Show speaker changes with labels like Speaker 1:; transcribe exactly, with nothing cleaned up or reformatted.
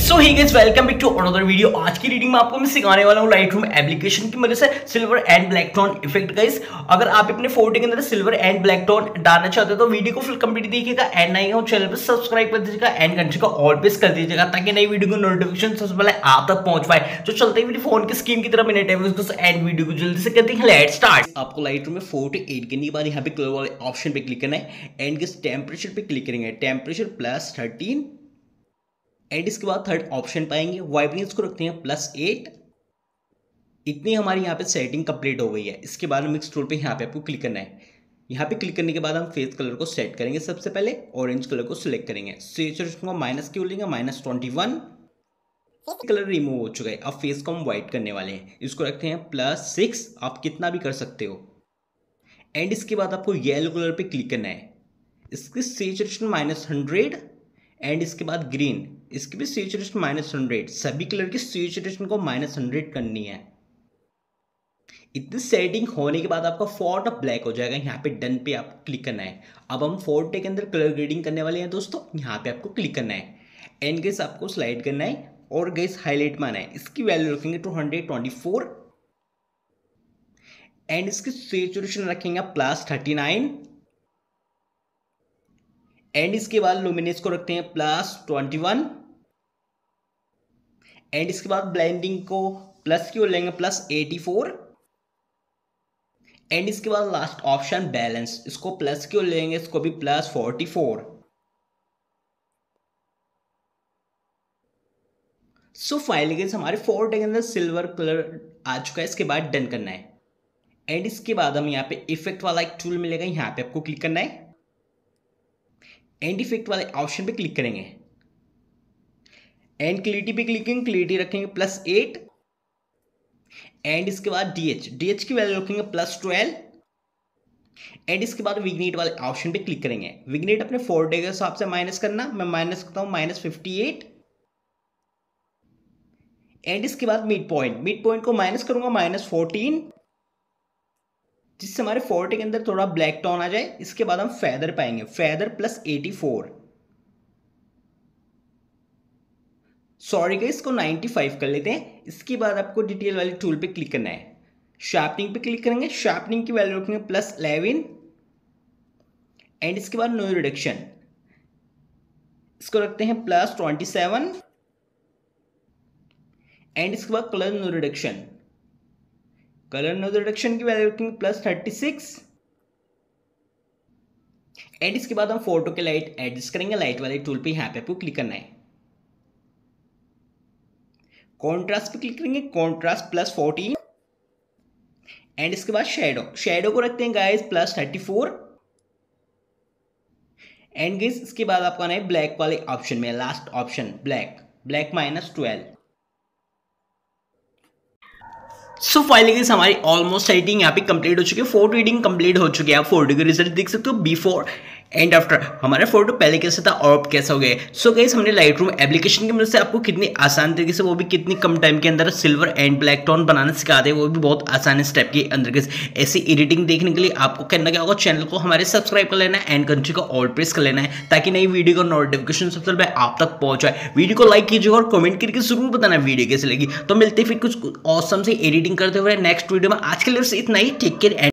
Speaker 1: So hi guys welcome back to another video. आज की reading में आपको मैं सिखाने वाला हूँ लाइटरूम एप्लीकेशन की मदद से silver and black tone effect. Guys अगर आप अपने फोटो के अंदर सिल्वर एंड ब्लैक टोन डालना चाहते हो तो वीडियो को फुल कंप्लीट देखिएगा एंड नए हो चैनल पर सब्सक्राइब कर दीजिएगा एंड घंटे को ऑल प्रेस कर दीजिएगा ताकि नई वीडियो को नोटिफिकेशन सबसे पहले आप तक पहुंच पाए। तो चलते हैं फोन की स्क्रीन की तरफ मिनट एंड वीडियो को जल्दी से करते हैं। Let's start. आपको लाइटरूम में फोटो एड करने के बाद यहाँ पे कलर वाले ऑप्शन पे क्लिक करना है एंड किस टेम्परेचर पे क्लिक करेंगे, टेम्परेचर प्लस थर्टीन एंड इसके बाद थर्ड ऑप्शन पाएंगे वाइब्रेंस को रखते हैं प्लस एट। इतनी हमारी यहाँ पे सेटिंग कंप्लीट हो गई है। इसके बाद मिक्स टूल पे यहाँ पे आपको क्लिक करना है। यहाँ पे क्लिक करने के बाद हम फेस कलर को सेट करेंगे। सबसे पहले ऑरेंज कलर को सिलेक्ट करेंगे, सैचुरेशन को माइनस क्यों लेंगे, minus twenty one. Colour remove हो चुका है। अब फेस को हम व्हाइट करने वाले हैं, इसको रखते हैं प्लस सिक्स। आप कितना भी कर सकते हो। एंड इसके बाद आपको येलो कलर पे क्लिक करना है, इसकी सैचुरेशन माइनस हंड्रेड एंड इसके बाद ग्रीन, इसकी भी सैचुरेशन माइनस हंड्रेड। सभी कलर की सैचुरेशन को माइनस हंड्रेड करनी है। इतनी सेटिंग होने के बाद आपका फॉन्ट ब्लैक हो जाएगा। यहाँ पे डन पे आपको क्लिक करना है। अब हम फॉन्ट के अंदर कलर ग्रेडिंग करने वाले हैं दोस्तों। यहाँ पे आपको क्लिक करना है एंड गैस आपको स्लाइड करना है और गैस हाईलाइट माना है। इसकी वैल्यू रखेंगे two hundred twenty four and इसकी सैचुरेशन रखेंगे प्लस थर्टी नाइन एंड इसके बाद लुमिनेंस को रखते हैं प्लस ट्वेंटी वन एंड इसके बाद ब्लेंडिंग को प्लस की ओर लेंगे प्लस एटी फोर एंड इसके बाद लास्ट ऑप्शन बैलेंस, इसको प्लस की ओर लेंगे, इसको भी plus forty four. So finally guys हमारे फोटो के अंदर सिल्वर कलर आ चुका है। इसके बाद डन करना है एंड इसके बाद हम यहाँ पे इफेक्ट वाला एक टूल मिलेगा, यहाँ पे आपको क्लिक करना है एंड इफेक्ट वाले ऑप्शन पे क्लिक करेंगे एंड क्लियरिटी पे क्लिक करेंगे, क्लियरिटी रखेंगे प्लस एट एंड इसके बाद डीएच, डीएच की वैल्यू रखेंगे प्लस ट्वेल्व एंड इसके बाद विग्नेट वाले ऑप्शन पे क्लिक करेंगे। विग्नेट अपने फोर डे के हिसाब से माइनस करना, मैं माइनस करता हूं माइनस फिफ्टी एट एंड इसके बाद मिड पॉइंट, मिड पॉइंट को माइनस करूंगा माइनस फोर्टीन जिससे हमारे फोर्टे के अंदर थोड़ा ब्लैक टोन आ जाए। इसके बाद हम फेदर पाएंगे, feather plus eighty four, sorry guys इसको नाइंटी फाइव कर लेते हैं। इसके बाद आपको डिटेल वाले टूल पे क्लिक करना है, शार्पनिंग पे क्लिक करेंगे, शार्पनिंग की वैल्यू रखेंगे प्लस इलेवन एंड इसके बाद नो रिडक्शन, इसको रखते हैं प्लस ट्वेंटी सेवन एंड इसके बाद colour noise reduction, colour noise reduction की वैल्यू रखेंगे प्लस थर्टी सिक्स एंड इसके बाद हम फोटो के लाइट एडजस्ट करेंगे। लाइट वाले टूल पे यहाँ पे आपको क्लिक करना है, कॉन्ट्रास्ट पे क्लिक करेंगे, कॉन्ट्रास्ट प्लस फोर्टीन एंड इसके बाद शेडो, शेडो को रखते हैं guys plus thirty four and guys इसके बाद आपको आना है ब्लैक वाले ऑप्शन में, last option black, black minus twelve. So finally guys हमारी ऑलमोस्ट सेटिंग यहाँ पे कंप्लीट हो चुकी है, फोटो एडिटिंग कंप्लीट हो चुकी है। आप फोटो के रिजल्ट देख सकते हो बिफोर एंड आफ्टर, हमारा फोटो पहले कैसा था और अब कैसा हो गया। सो गाइस हमने लाइटरूम एप्लीकेशन की मदद से आपको कितनी आसान तरीके से, वो भी कितनी कम टाइम के अंदर सिल्वर एंड ब्लैक टोन बनाना सिखाते हैं, वो भी बहुत आसान स्टेप के अंदर। गाइस ऐसी एडिटिंग देखने के लिए आपको करना क्या होगा, चैनल को हमारे सब्सक्राइब कर लेना है एंड घंटी को ऑल प्रेस कर लेना है ताकि नई वीडियो का नोटिफिकेशन सबसे पहले आप तक पहुंच जाए। वीडियो को लाइक कीजिएगा और कमेंट करके जरूर बताना वीडियो कैसे लगी। तो मिलते फिर कुछ ऑसम से एडिटिंग करते हुए नेक्स्ट वीडियो में। आज के लिए इतना ही, टेक केयर।